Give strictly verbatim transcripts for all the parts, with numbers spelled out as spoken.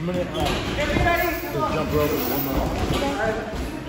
I'm gonna uh, jump rope one more.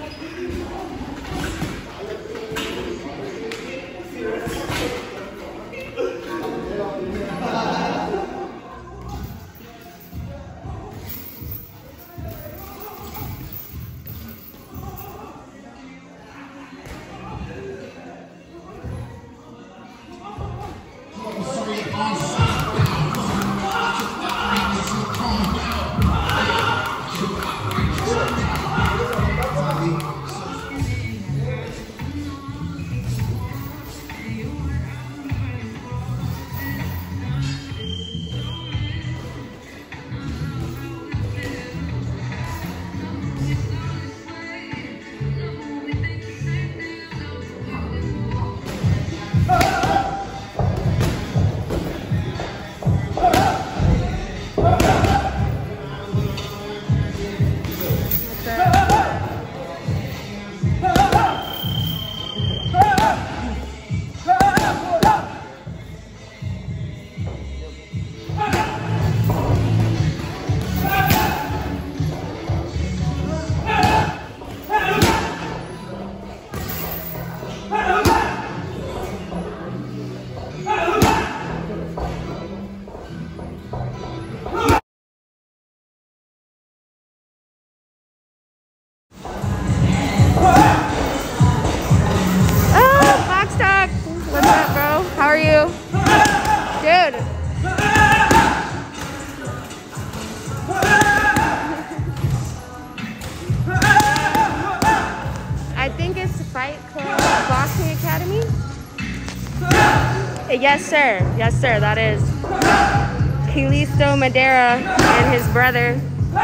Yes, sir. Yes, sir. That is Quilisto Madera and his brother.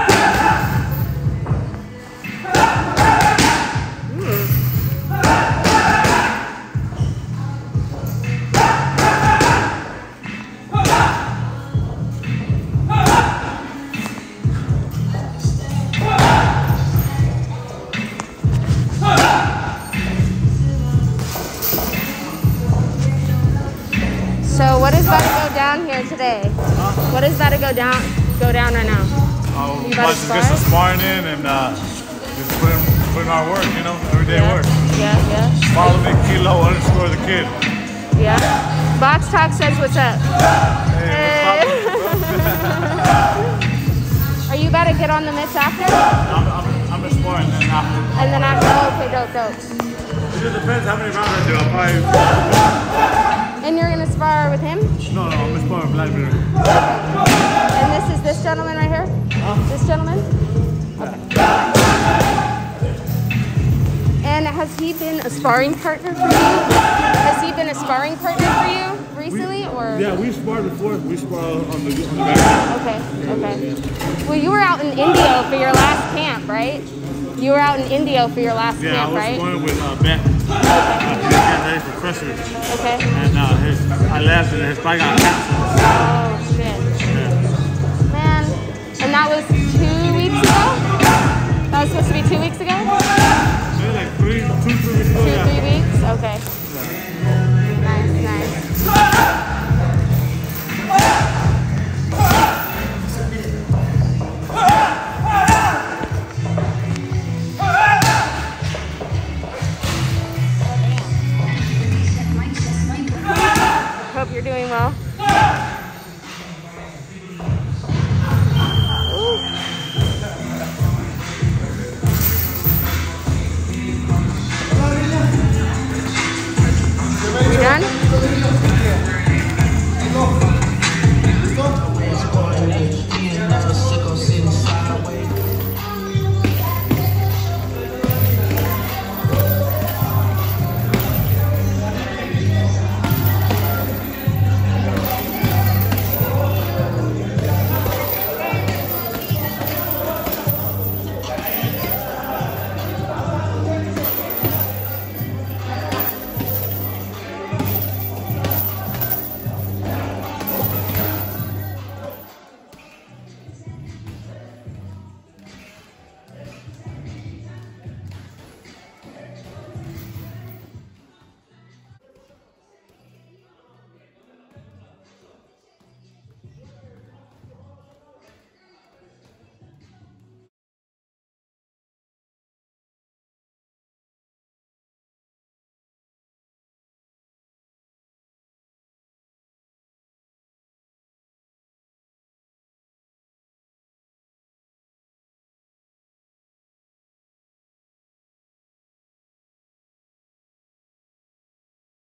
Mm. So what is about to go down here today? Huh? What is about to go down go down right now? Oh, we about to get some sparring in and uh, just put in, put in our work, you know, everyday yeah. work. Yeah, yeah. Follow me, Kilo underscore the kid. Yeah. Box Talk says what's up. Hey, hey. What's Are you about to get on the mitts after? I'm, I'm, I'm just sparring and then after. And then after, oh, okay, dope, dope. It just depends how many rounds I do. I'll probably... And you're gonna spar with him? No, no, I'm gonna spar with Vladimir. Okay. And this is this gentleman right here? Huh? This gentleman? Okay. And has he been a sparring partner for you? Has he been a sparring partner for you recently, we, or? Yeah, we sparred before. We sparred on the on the back. Okay, okay. Well, you were out in Indio for your last camp, right? You were out in Indio for your last yeah, camp, right? Yeah, I was going with uh, Ben. Okay. Uh, he's professor. Okay. And uh, his, I left and his fight got canceled.